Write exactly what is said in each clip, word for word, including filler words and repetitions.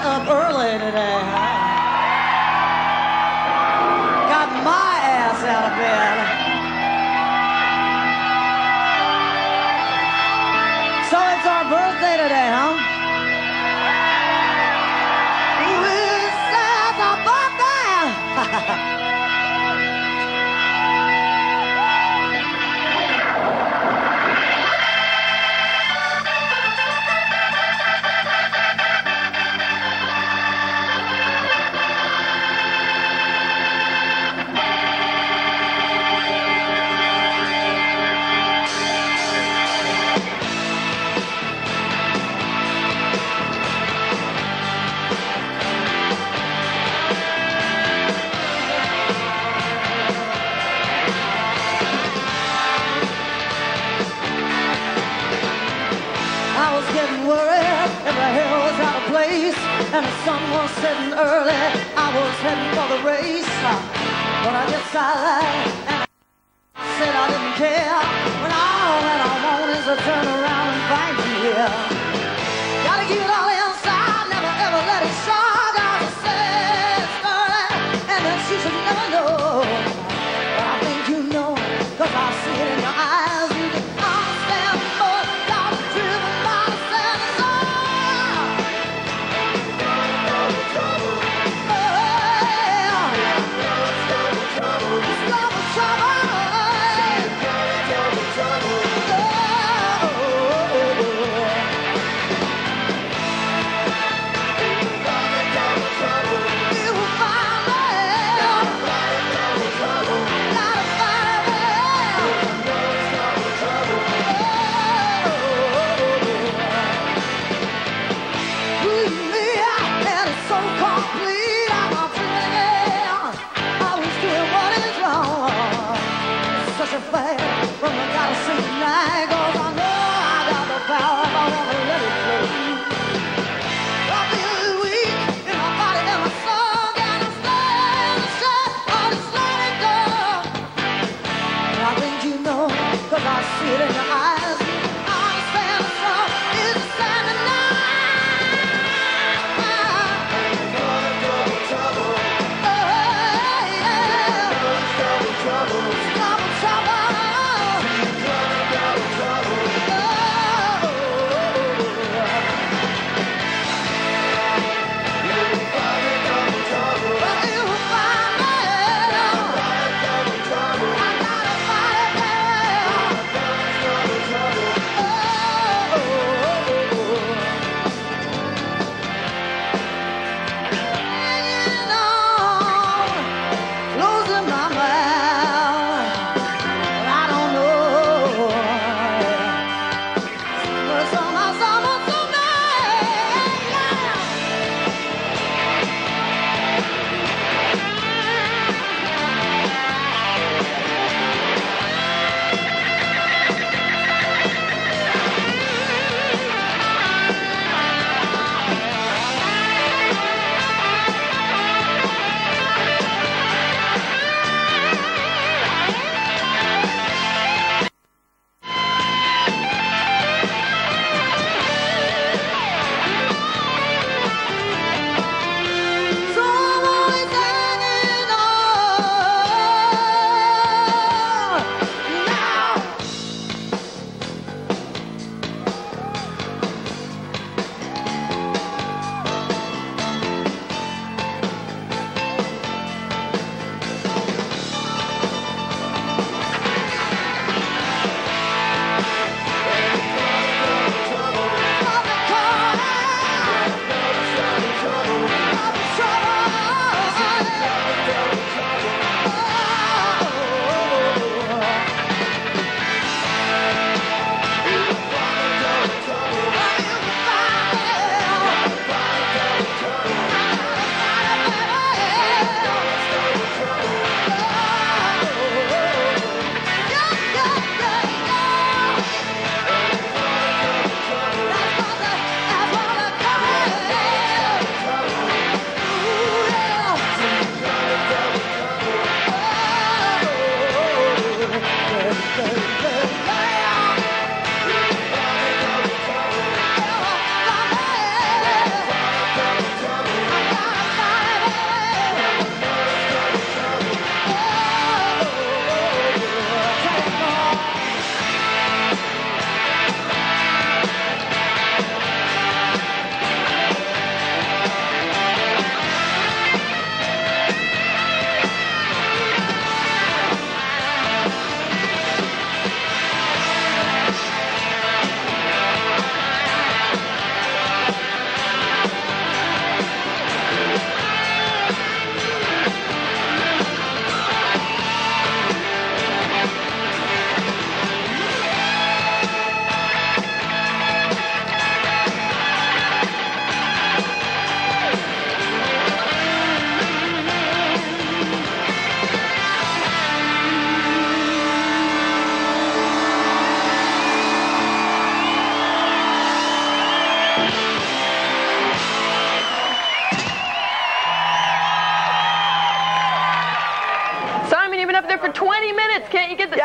up early today, huh? Got my ass out of bed. So it's our birthday today, huh? It's our birthday! And the sun was setting early, I was heading for the race. But I guess I lied, and I said I didn't care. When all that I want is to turn around and find you here. Gotta keep it all inside, never ever let it show. Gotta say it's early, and that you should never know. But I think you know, cause I see it in your eyes. You can understand more, y'all driven by the sadness.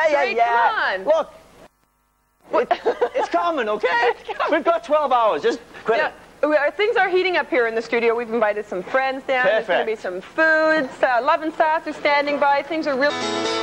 yeah, straight. yeah. Come on. Look, it, it's coming, okay? It's coming. We've got twelve hours. Just quit Yeah. it. We are, things are heating up here in the studio. We've invited some friends down. Perfect. There's going to be some foods. Uh, Love and Sass are standing by. Things are real.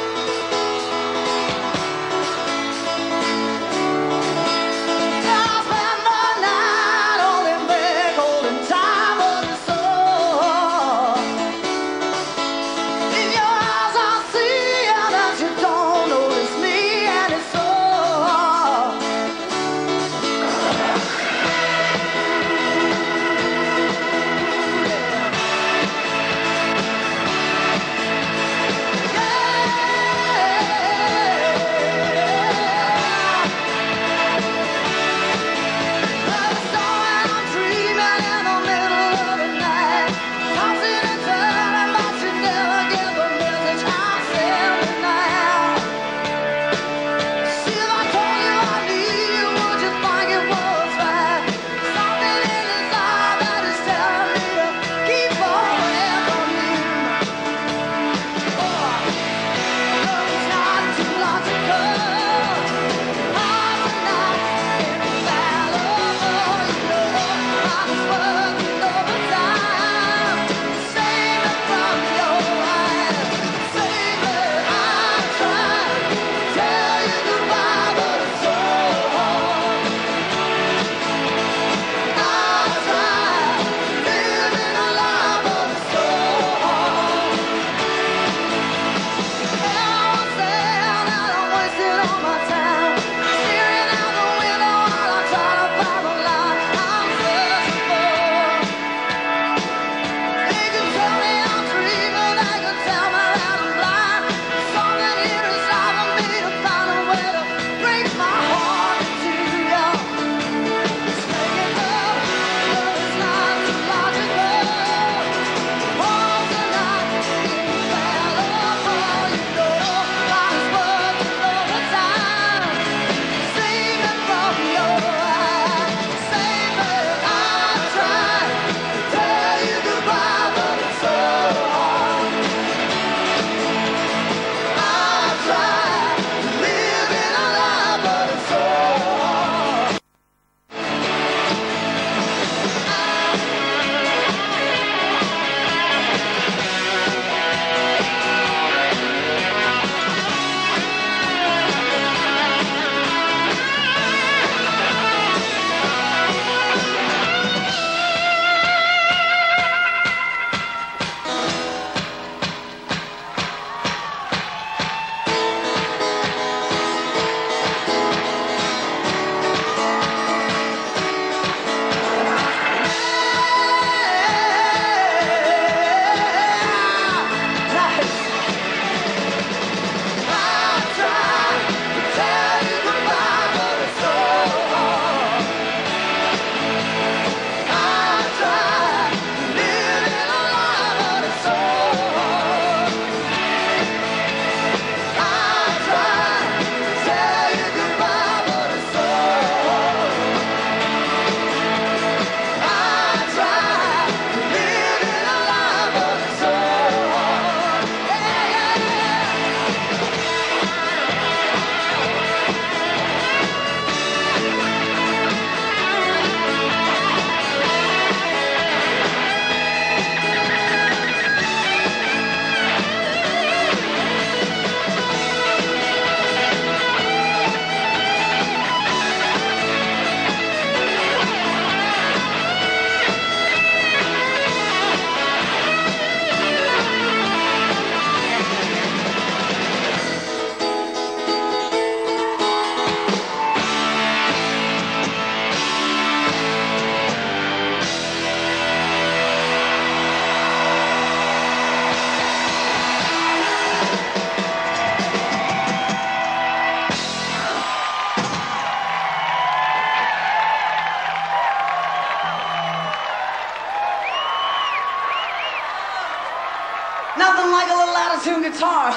Nothing like a little out-of-tune guitar.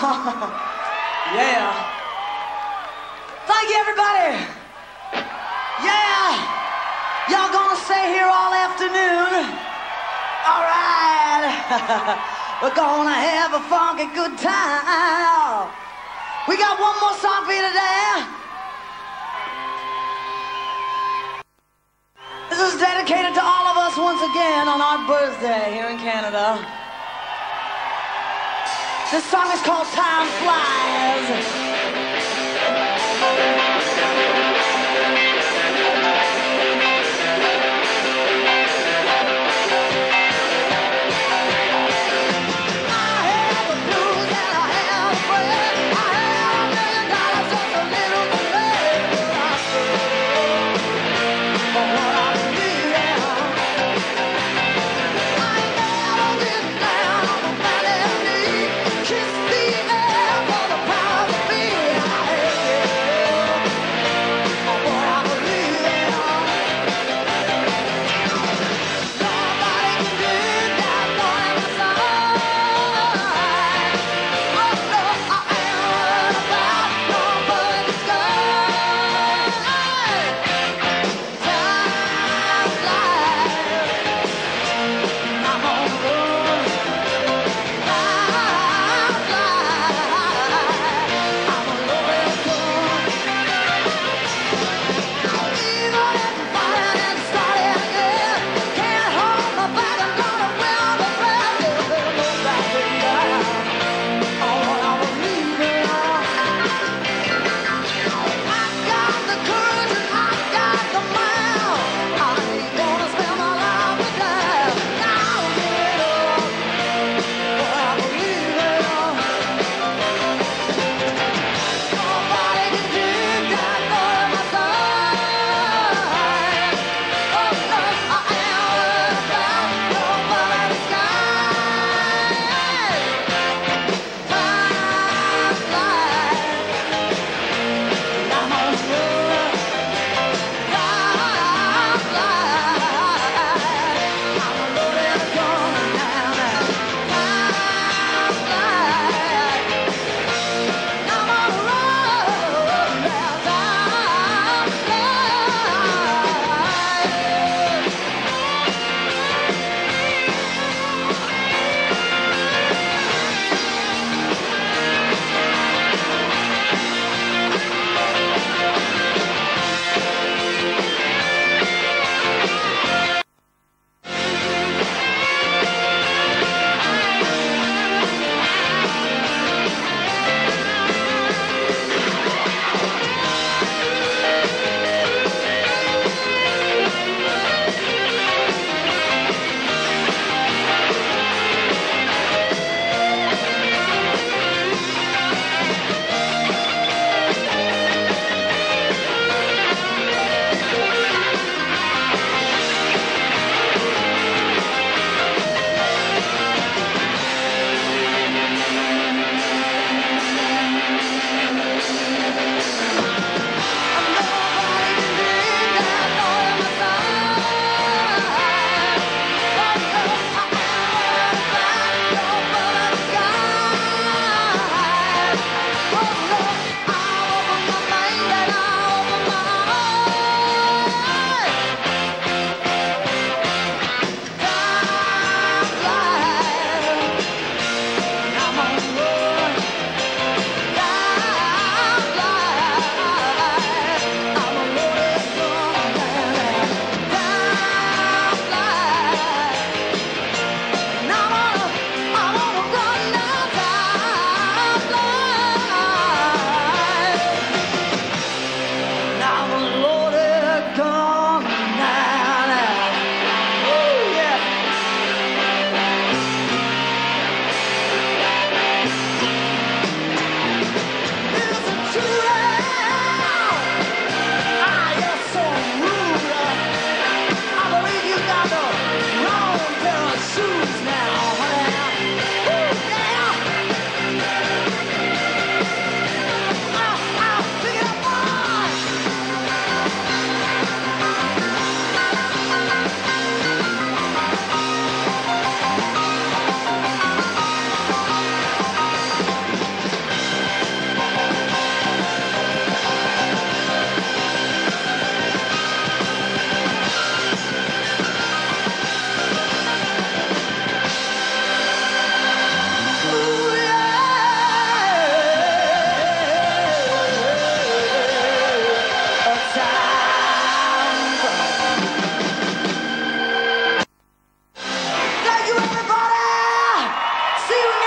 Yeah. Thank you, everybody. Yeah. Y'all gonna stay here all afternoon? All right. We're gonna have a funky good time. We got one more song for you today. This is dedicated to all of us once again on our birthday here in Canada. This song is called Time Flies. Kiss the air for the power of me.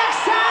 next time.